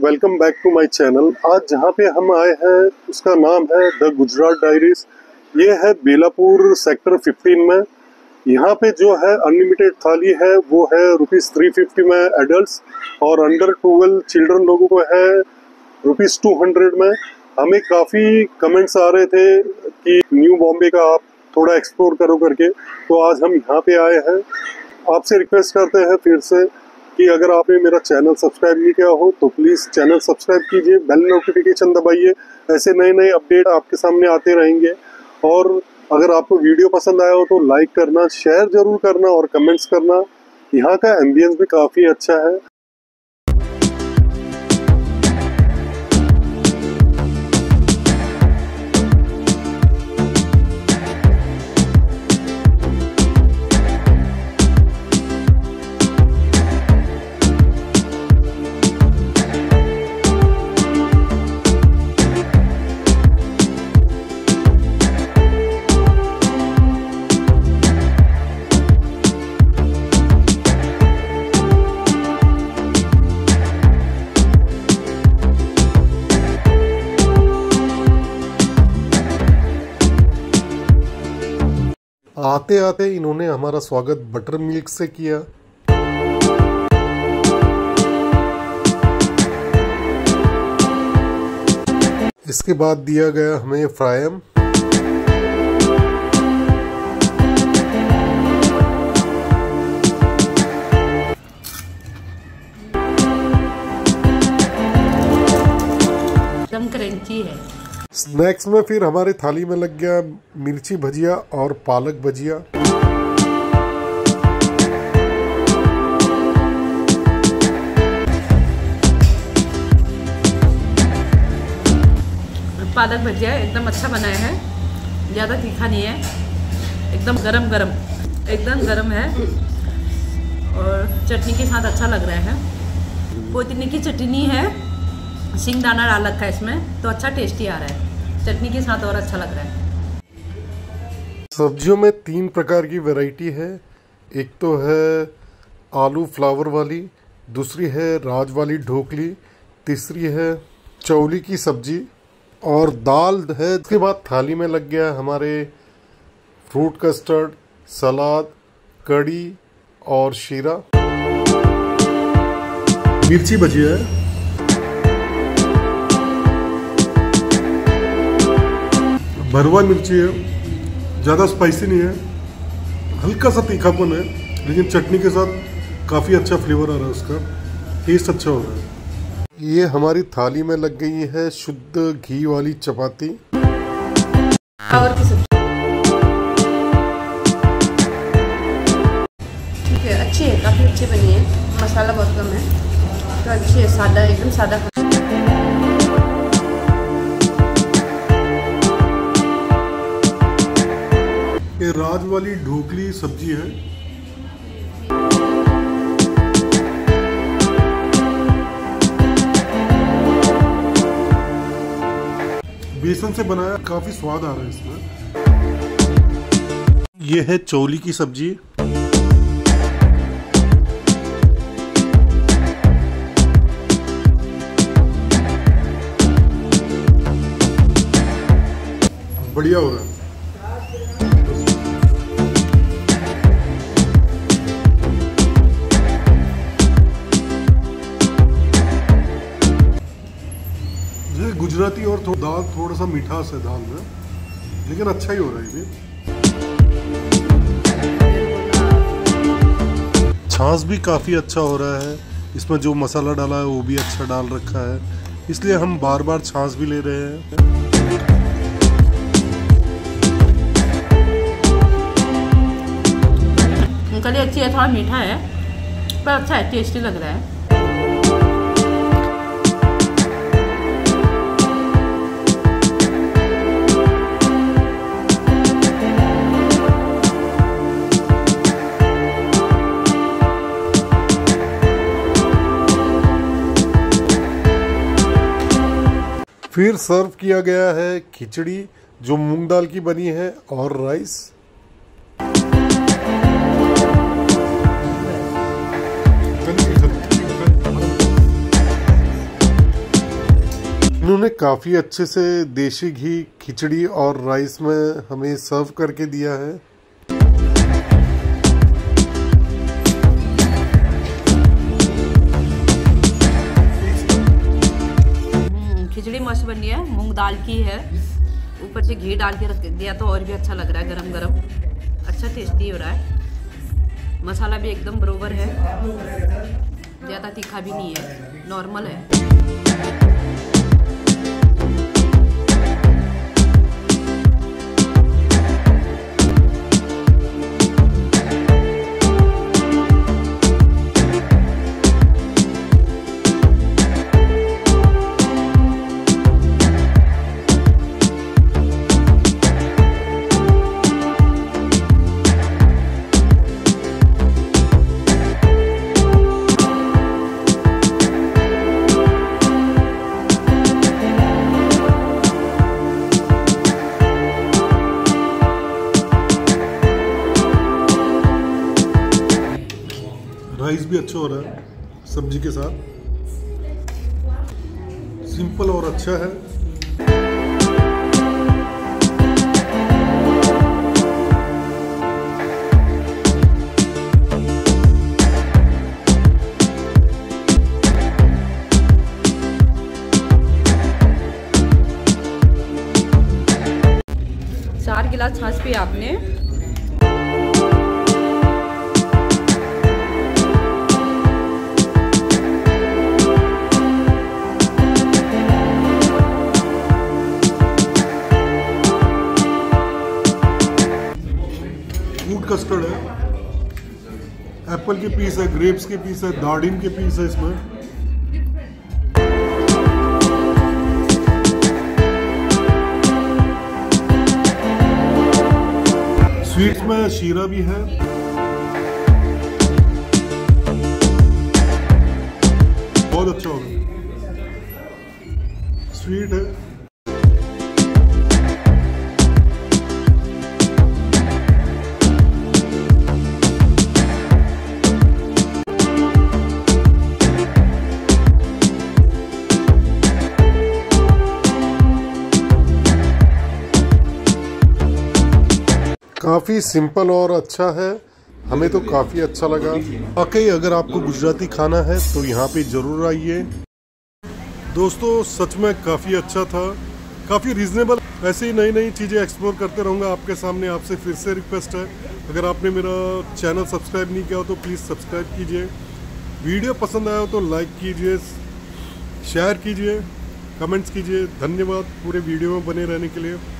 Welcome back to my channel. आज जहाँ पे हम आए हैं उसका नाम है द गुजरात डायरीज। ये है बेलापुर सेक्टर 15 में। यहाँ पे जो है अनलिमिटेड थाली है वो है ₹350 में एडल्ट्स, और अंडर 12 चिल्ड्रन लोगों को है ₹200 में। हमें काफ़ी कमेंट्स आ रहे थे कि न्यू बॉम्बे का आप थोड़ा एक्सप्लोर करो करके, तो आज हम यहाँ पे आए हैं। आपसे रिक्वेस्ट करते हैं फिर से कि अगर आपने मेरा चैनल सब्सक्राइब नहीं किया हो तो प्लीज़ चैनल सब्सक्राइब कीजिए, बेल नोटिफिकेशन दबाइए। ऐसे नए नए अपडेट आपके सामने आते रहेंगे। और अगर आपको वीडियो पसंद आया हो तो लाइक करना, शेयर ज़रूर करना और कमेंट्स करना। यहाँ का एम्बियंस भी काफ़ी अच्छा है। आते आते इन्होंने हमारा स्वागत बटर मिल्क से किया। इसके बाद दिया गया हमें फ्रायम। एकदम क्रंची है। स्नैक्स में फिर हमारी थाली में लग गया मिर्ची भजिया और पालक भजिया। पालक भजिया एकदम अच्छा बनाया है, ज़्यादा तीखा नहीं है, एकदम गरम गरम, एकदम गरम है और चटनी के साथ अच्छा लग रहा है। पुदीने की चटनी है, सिंगदाना डाल रखा है इसमें, तो अच्छा टेस्टी आ रहा है। चटनी के साथ और अच्छा लग रहा है। सब्जियों में 3 प्रकार की वैरायटी है। एक तो है आलू फ्लावर वाली, दूसरी है राज वाली ढोकली, तीसरी है चौली की सब्जी और दाल है। इसके बाद थाली में लग गया हमारे फ्रूट कस्टर्ड, सलाद, कड़ी और शीरा। मिर्ची भजिया है, भरवा मिर्ची है, ज़्यादा स्पाइसी नहीं है, हल्का सा तीखापन है, लेकिन चटनी के साथ काफ़ी अच्छा फ्लेवर आ रहा है, उसका टेस्ट अच्छा हो रहा है। ये हमारी थाली में लग गई है शुद्ध घी वाली चपाती और की सब्जी। ठीक है, अच्छी है, काफ़ी अच्छी बनी है, मसाला बहुत कम है, तो अच्छी है, सादा, एकदम सादा। ये राज वाली ढोकली सब्जी है। बेसन से बनाया, काफी स्वाद आ रहा है इसमें। ये है चौली की सब्जी। बढ़िया हो रहा है। गुजराती और दाल थोड़ा सा मिठास है दाल में, लेकिन अच्छा ही हो रहा है। ये छाछ भी काफ़ी अच्छा हो रहा है, इसमें जो मसाला डाला है वो भी अच्छा डाल रखा है, इसलिए हम बार बार छाछ भी ले रहे हैं। कली अच्छी है, थोड़ा मीठा है पर अच्छा है, टेस्टी लग रहा है। फिर सर्व किया गया है खिचड़ी जो मूंग दाल की बनी है और राइस। इन्होंने काफ़ी अच्छे से देशी घी खिचड़ी और राइस में हमें सर्व करके दिया है। खिचड़ी मस्त बनी है, मूंग दाल की है, ऊपर से घी डाल के रख दिया तो और भी अच्छा लग रहा है, गरम गरम अच्छा टेस्टी हो रहा है। मसाला भी एकदम बरोबर है, ज़्यादा तीखा भी नहीं है, नॉर्मल है। राइस भी अच्छा हो रहा है सब्जी के साथ, सिंपल और अच्छा है। 4 गिलास छाछ पिया आपने। फ्रूट कस्टर्ड है, एप्पल के पीस है, ग्रेप्स के पीस है, दार्डिन के पीस है इसमें। स्वीट्स में शीरा भी है। बहुत अच्छा होगा, स्वीट है। काफ़ी सिंपल और अच्छा है, हमें तो काफ़ी अच्छा लगा। वाकई अगर आपको गुजराती खाना है तो यहाँ पे ज़रूर आइए। दोस्तों सच में काफ़ी अच्छा था, काफ़ी रीज़नेबल। ऐसे ही नई नई चीज़ें एक्सप्लोर करते रहूँगा आपके सामने। आपसे फिर से रिक्वेस्ट है, अगर आपने मेरा चैनल सब्सक्राइब नहीं किया हो तो प्लीज़ सब्सक्राइब कीजिए। वीडियो पसंद आया हो तो लाइक कीजिए, शेयर कीजिए, कमेंट्स कीजिए। धन्यवाद पूरे वीडियो में बने रहने के लिए।